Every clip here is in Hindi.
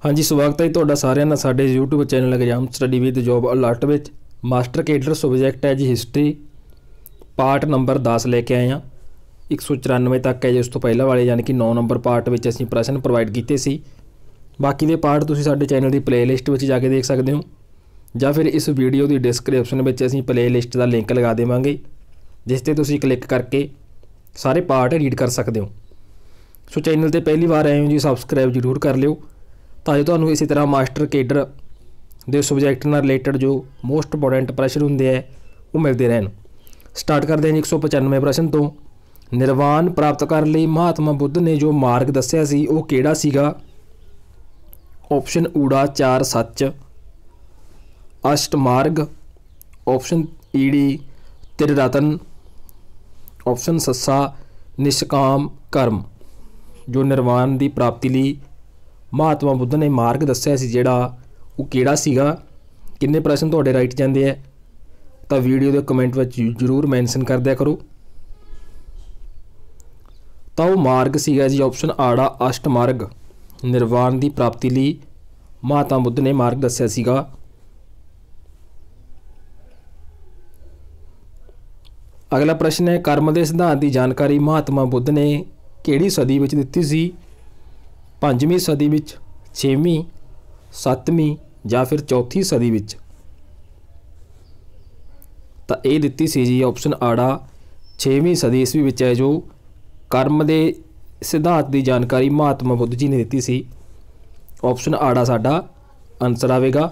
हाँ जी, स्वागत है तुहाडा सारिਆਂ ਦਾ ਸਾਡੇ YouTube channel exam study with job alert ਵਿੱਚ मास्टर कैडर सब्जैक्ट है जी हिस्टरी पार्ट नंबर 10 लेके आए हैं। 194 तक है जी। उस तो पहला वाले यानी कि 9 नंबर पार्ट में असीं प्रश्न प्रोवाइड किए सी। बाकी के पार्ट तुसीं साडे चैनल की प्लेलिस्ट में जाके देख सकते हो या फिर इस वीडियो की डिस्क्रिप्शन में असीं प्लेलिस्ट का लिंक लगा देवांगे जिस ते तुसीं क्लिक करके सारे पार्ट रीड कर सकते हो। सो चैनल पर पहली बार आए हो जी, सबसक्राइब जरूर कर लियो ताकि तुहानूं इसी तरह मास्टर कैडर दे सब्जैक्ट नाल रिलेटेड जो मोस्ट इंपोर्टेंट प्रश्न होंदे है वो मिलते रहन। स्टार्ट करते हैं 195 प्रश्न तो। निर्वाण प्राप्त करने लई महात्मा बुद्ध ने जो मार्ग दस्सिया सी वो किहड़ा सीगा? ऑप्शन ऊड़ा 4 सच अष्टमार्ग, ऑप्शन ईडी त्रिरतन, ऑप्शन सस्सा निष्काम कर्म। जो निर्वाण की प्राप्ति लई महात्मा बुद्ध ने मार्ग दस्सिया सी जिहड़ा वो किहड़ा सीगा? किन्ने प्रश्न तुहाडे राइट जांदे है तो वीडियो के कमेंट में जरूर मैंशन कर दिया करो। तो वो मार्ग सीगा जी ऑप्शन आड़ा अष्टमार्ग। निर्वाण की प्राप्ति लई महात्मा बुद्ध ने मार्ग दस्सिया सीगा। अगला प्रश्न है कर्म के सिद्धांत की जानकारी महात्मा बुद्ध ने किहड़ी सदी विच दित्ती सी? 5वीं सदी विच, 6वीं, 7वीं या फिर 4थी सदी विच? तो ये दित्ती सी जी ऑप्शन आड़ा 6वीं सदी ईस्वी विच है जो कर्म के सिद्धांत की जानकारी महात्मा बुद्ध जी ने दित्ती सी। ऑप्शन आड़ा साडा आंसर आवेगा।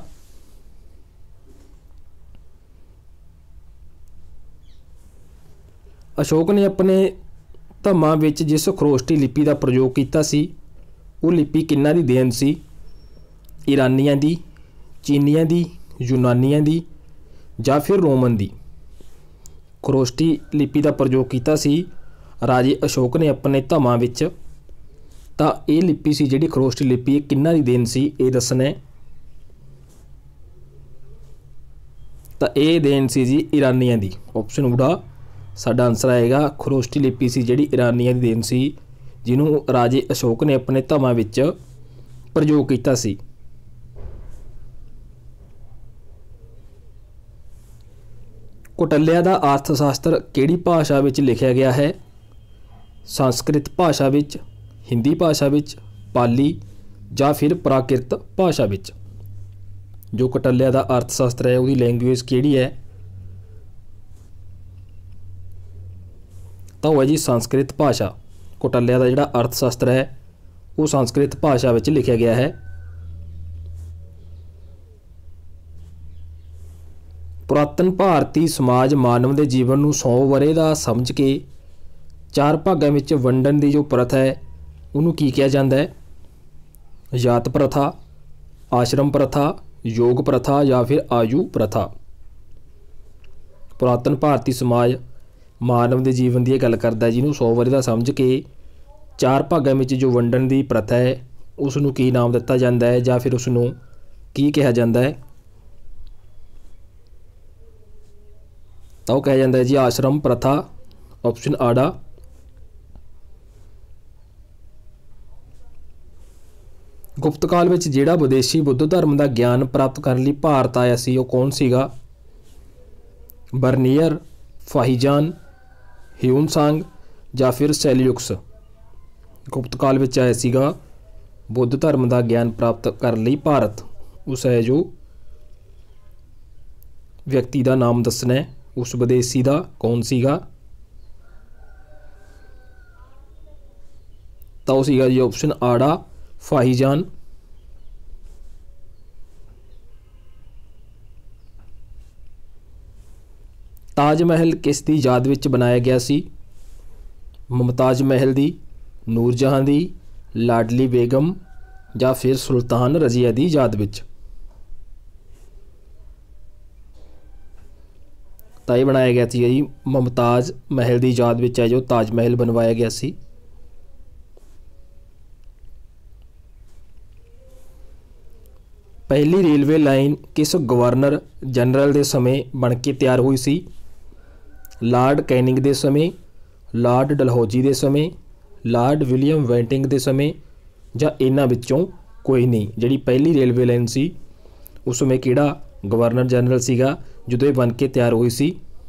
अशोक ने अपने धम्मां विच जिस खरोष्टी लिपि का प्रयोग किया सी वो लिपि किन्ना दी देन सी? ईरानियां दी, चीनियां दी, यूनानियां दी या फिर रोमन दी? खरोष्टी लिपि का प्रयोग किया सी राजे अशोक ने अपने धम्मां विच। तां ये लिपि सी जिहड़ी खरोष्टी लिपि किन्ना दी देन सी ये दसना है। तां ये देन सी जी ईरानियां दी। ऑप्शन उड़ा साडा आंसर आएगा। खरोष्टी लिपि सी जिहड़ी ईरानियां दी देन सी जिन्हों राजे अशोक ने अपने धम्मां विच प्रयोग किया सी। कौटिल्य का अर्थशास्त्र किहड़ी भाषा विच लिखिया गया है? संस्कृत भाषा विच, हिंदी भाषा विच, पाली या फिर प्राकृत भाषा विच? जो कौटिल्य का अर्थशास्त्र है उसकी लैंग्वेज किहड़ी है? तो वह है जी संस्कृत भाषा। कौटिल्य का जिहड़ा अर्थशास्त्र है वो संस्कृत भाषा विच लिखिया गया है। पुरातन भारतीय समाज मानव के जीवन नूं 100 वरे का समझ के 4 भागों में वंडन की जो प्रथा है उन्होंने की कहा जाता है? जात प्रथा, आश्रम प्रथा, योग प्रथा या फिर आयु प्रथा? पुरातन भारतीय समाज मानव के जीवन की गल करता है जिन्होंने 100 वरे का समझ के 4 भागों में जो वंडन की प्रथा है उसनूं की नाम दिता जाता है या फिर उसनूं की कहा जाता है? तो कहा जाता है जी आश्रम प्रथा। ऑप्शन आड़ा। गुप्त काल में जिहड़ा विदेशी बुद्ध धर्म का ज्ञान प्राप्त करने लई भारत आया सी वो कौन सीगा? बर्नियर, फाहिजान, ह्यूनसांग या फिर सेल्यूकस? गुप्त काल में आया सीगा बुद्ध धर्म का ज्ञान प्राप्त करने लई भारत। उस है जो व्यक्ति का नाम दसना है उस विदेशी का कौन सीगा? तो सीगा जी ऑप्शन आड़ा फाहिजान। ताजमहल किस दी याद विच बनाया गया सी? मुमताज महल दी, नूरजहां दी, लाडली बेगम या फिर सुल्तान रजिया दी याद विच? तो ये बनाया गया था जी मुमताज महल की याद विच है जो ताजमहल बनवाया गया सी। पहली रेलवे लाइन किस गवर्नर जनरल के समय बन के तैयार हुई सी? लॉर्ड कैनिंग के समय, लॉर्ड डलहौजी के समय, लॉर्ड विलियम वेंटिंग के समय या इन्हां विचों कोई नहीं। जिहड़ी पहली रेलवे लाइन सी उस समय किहड़ा गवर्नर जनरल सीगा ਜਦੋਂ ਇਹ बन के तैयार हुई सी?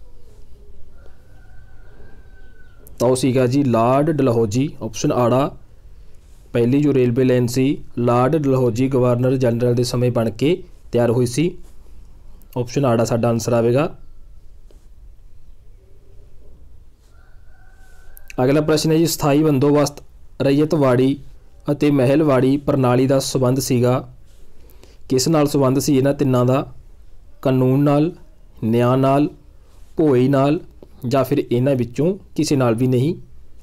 ਤਾਂ ਉਹ ਸੀਗਾ जी लॉर्ड डलहौजी। ऑप्शन आड़ा पहली जो रेलवे लाइन सी लॉर्ड डलहौजी गवर्नर जनरल के समय बन के तैयार हुई सी। ऑप्शन आड़ा साडा आंसर आवेगा। अगला प्रश्न है जी स्थाई बंदोबस्त रैयतवाड़ी ਅਤੇ महलवाड़ी प्रणाली का संबंध सीगा किस नाल संबंध सी इन्हां तिन्नां दा? कानून नाल, न्याय नाल, भोई नाल ਜਾਂ फिर इन्हां विच्चों किसी नाल भी नहीं।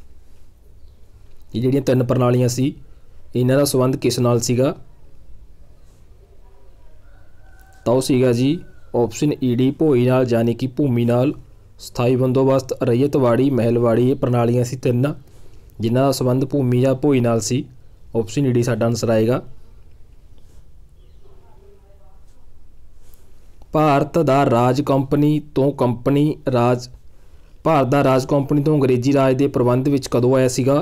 ये जिहड़ियां तीन प्रणालियां सी इन्हां दा संबंध किस नाल सीगा? ਤਾਂ ਉਹ ਸੀਗਾ जी ऑप्शन ईडी भोई नाल यानी कि भूमि नाल। स्थाई बंदोबस्त रैयतवाड़ी महलवाड़ी ये प्रणालियां सी तिन्न जिन्हां दा संबंध भूमि या भोई नाल सी। ऑप्शन ईडी साडा आंसर आएगा। भारत दा राज कंपनी तो कंपनी राज भारत दा राज कंपनी तो अंग्रेजी राज के प्रबंध विच कदों आया सीगा?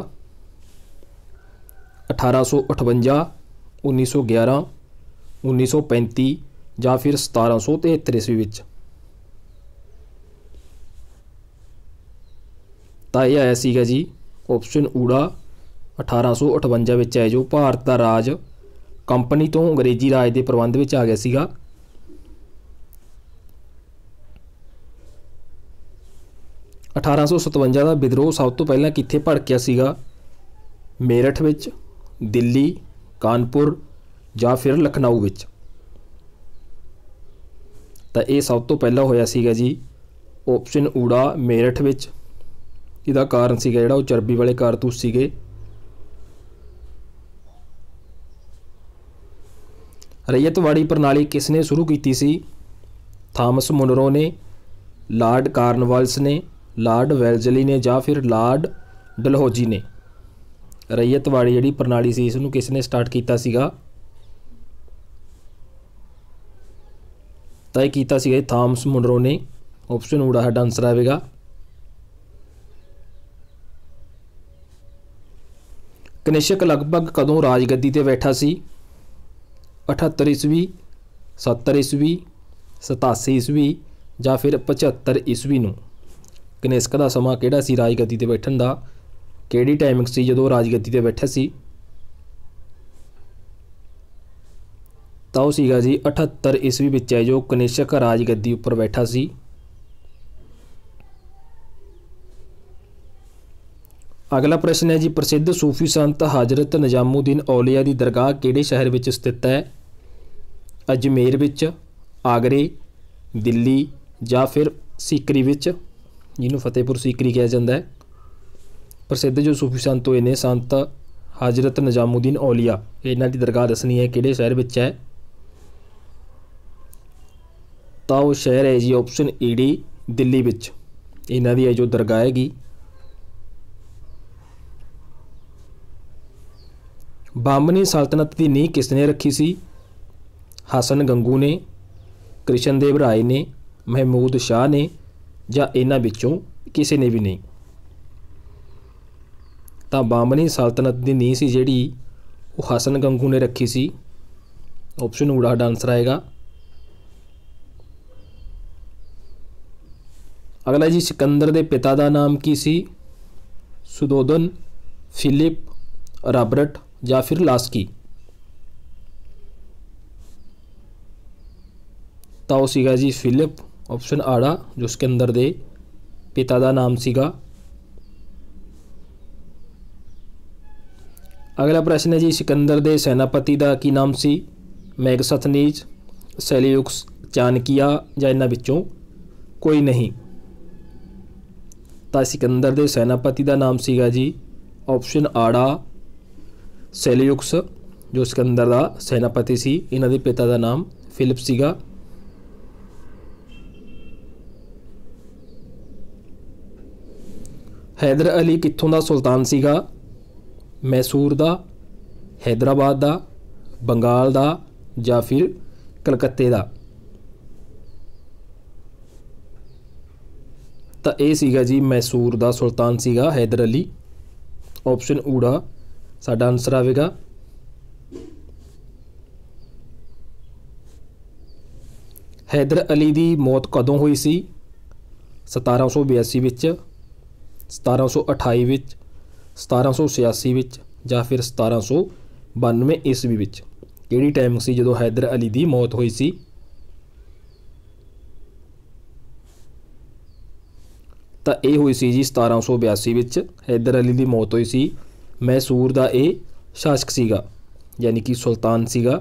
1858, 1911, 1935 ਜਾਂ फिर 1773 ईस्वी विच। ਤਾਂ ਇਹ ਆਇਆ ਸੀਗਾ ਜੀ ऑप्शन ਊੜਾ 1858 ਵਿੱਚ ਹੈ ਜੋ ਭਾਰਤ ਦਾ ਰਾਜ ਕੰਪਨੀ ਤੋਂ ਅੰਗਰੇਜ਼ੀ ਰਾਜ ਦੇ ਪ੍ਰਬੰਧ ਵਿੱਚ ਆ ਗਿਆ ਸੀਗਾ। अठारह सौ 57 ਦਾ ਵਿਦਰੋਹ ਸਭ ਤੋਂ ਪਹਿਲਾਂ ਕਿੱਥੇ ਭੜਕਿਆ ਸੀਗਾ? ਮੇਰਠ ਵਿੱਚ, ਦਿੱਲੀ, ਕਾਨਪੁਰ ਜਾਂ ਫਿਰ ਲਖਨਊ ਵਿੱਚ। ਤਾਂ ਇਹ ਸਭ ਤੋਂ ਪਹਿਲਾਂ ਹੋਇਆ ਸੀਗਾ ਜੀ ऑप्शन ਊੜਾ ਮੇਰਠ ਵਿੱਚ। ਇਹਦਾ ਕਾਰਨ ਸੀਗਾ ਜਿਹੜਾ ਉਹ ਚਰਬੀ ਵਾਲੇ ਕਾਰਤੂਸ ਸੀਗੇ। रैयतवाड़ी प्रणाली किसने शुरू की सी? थॉमस मुनरो ने, लॉर्ड कार्नवालिस ने, लॉर्ड वेल्जली ने या फिर लॉर्ड डलहौजी ने। रैयतवाड़ी जिहड़ी प्रणाली सी इसनूं किसने स्टार्ट किया सीगा? ਤਾਂ ਇਹ ਕੀਤਾ ਸੀਗਾ थॉमस मुनरो ने। ऑप्शन ਊੜਾ साडा आंसर आएगा। कनिष्क लगभग कदों राजगद्दी ते बैठा सी? 78 ईस्वी, 70 ईस्वी, 87 ईस्वी ਜਾਂ फिर 75 ईस्वी ਨੂੰ। ਕਨਿਸ਼ਕ ਦਾ ਸਮਾਂ ਕਿਹੜਾ ਸੀ ਰਾਜਗੱਦੀ ਤੇ ਬੈਠਣ ਦਾ? ਕਿਹੜੀ ਟਾਈਮਿੰਗ ਸੀ ਜਦੋਂ ਰਾਜਗੱਦੀ ਤੇ ਬੈਠਾ ਸੀ? ਤਾਂ ਉਹ ਸੀਗਾ ਜੀ 78 ਈਸਵੀ ਵਿੱਚ ਹੈ ਜੋ ਕਨਿਸ਼ਕ ਰਾਜਗੱਦੀ ਉੱਪਰ ਬੈਠਾ ਸੀ। अगला प्रश्न है जी प्रसिद्ध सूफी संत हजरत निजामुद्दीन औलिया की दरगाह किहड़े शहर में स्थित है? अजमेर विच, आगरे, दिल्ली या फिर सीकरी विच, जिन्होंने फतेहपुर सीकरी कहा जाता है। प्रसिद्ध जो सूफी संत होए ने संत हजरत निजामुद्दीन औलिया इन्हां दी दरगाह दसनी है किहड़े शहर विच है? तो वो शहर है जी ऑप्शन ईडी दिल्ली विच। इन्हां दी है जो दरगाह हैगी। बामनी सल्तनत की नींह किसने रखी सी? हसन गंगू ने, कृष्णदेव राय ने, महमूद शाह ने या इन्हां विचों किसी ने भी नहीं। तो बामनी सल्तनत की नींह सी जिहड़ी वो हसन गंगू ने रखी सी। ऑप्शन ऊड़ा साडा आंसर आएगा। अगला जी सिकंदर के पिता का नाम की सी? सुदोधन, फिलिप, रॉबर्ट या फिर लास्की। तो सीगा जी फिलिप। ऑप्शन आड़ा जो सिकंदर दे पिता का नाम सीगा। अगला प्रश्न है जी सिकंदर दे सैनापति का की नाम सी? मैगस्थनीज, सेल्यूकस, चाणकिया या इन्हां विचों कोई नहीं। तो सिकंदर दे सैनापति का नाम सीगा जी ऑप्शन आड़ा सेल्यूकस जो सिकंदर का सैनापति सी। इन्हां दे पिता का नाम फिलिप सीगा। हैदर अली कित्थों का सुल्तान सीगा? मैसूर का, हैदराबाद का, बंगाल का या फिर कलकत्ते का। तो यह सीगा जी मैसूर का सुल्तान सीगा हैदर अली। ऑप्शन ऊड़ा साडा आंसर आएगा। हैदर अली की मौत कदों हुई सी? 1782 विच, 1728 विच, 1786 विच ਜਾਂ ਫਿਰ 1792 ਈਸਵੀ ਵਿੱਚ ਕਿਹੜੀ ਟਾਈਮ ਸੀ ਜਦੋਂ हैदर अली ਦੀ ਮੌਤ ਹੋਈ ਸੀ? ਤਾਂ ਇਹ ਹੋਈ ਸੀ ਜੀ 1782 ਵਿੱਚ हैदर अली ਦੀ ਮੌਤ ਹੋਈ ਸੀ। ਮੈਸੂਰ ਦਾ ਇਹ ਸ਼ਾਸਕ ਸੀਗਾ, ਯਾਨੀ ਕਿ ਸੁਲਤਾਨ ਸੀਗਾ।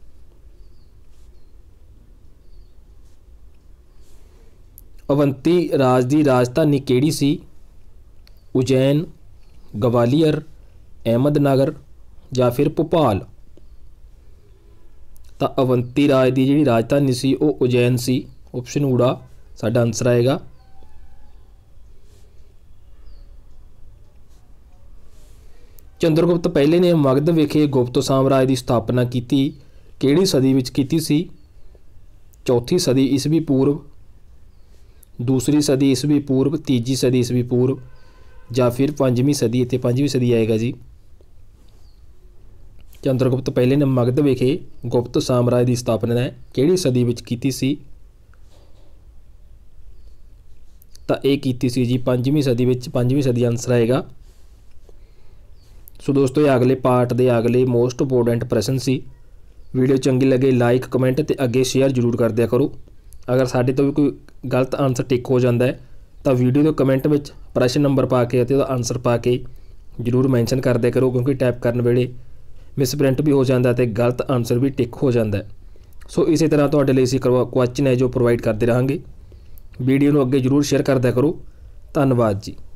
अवंती राज की राजधानी केड़ी सी? उज्जैन, गवालियर, अहमदनगर या फिर भोपाल? तो अवंती राज की जी राजधानी सी वो उज्जैन सी। ऑप्शन ऊड़ा साडा आंसर आएगा। चंद्रगुप्त पहले ने मगध विखे गुप्त साम्राज्य की स्थापना की किहड़ी सदी विच कीती सी? चौथी सदी ईसवी पूर्व, दूसरी सदी ईसवी पूर्व, तीजी सदी ईसवी पूर्व या फिर पंजवीं सदी? इत्थे पंजवीं सदी आएगा जी। चंद्रगुप्त पहले ने मगध विखे गुप्त साम्राज्य की स्थापना किहड़ी सदी विच कीती सी? तां इह कीती सी जी पंजवीं सदी विच। पंजवीं सदी आंसर आएगा। सो दोस्तों ये अगले पार्ट के अगले मोस्ट इंपोर्टेंट प्रश्न सी। वीडियो चंगी लगे लाइक कमेंट ते अगे शेयर जरूर कर दिया करो। अगर साडे तो भी कोई गलत आंसर टिक हो जाता है तो वीडियो के कमेंट में प्रश्न नंबर पा के आंसर पा के जरूर मैंशन कर दिया करो, क्योंकि टाइप करने वेले मिसप्रिंट भी हो जाता है तो गलत आंसर भी टिक हो जाता है। सो इसी तरह तुहाडे लई असीं क्वेश्चन है जो प्रोवाइड करते रहेंगे। वीडियो को अगे जरूर शेयर कर दिया करो। धन्यवाद जी।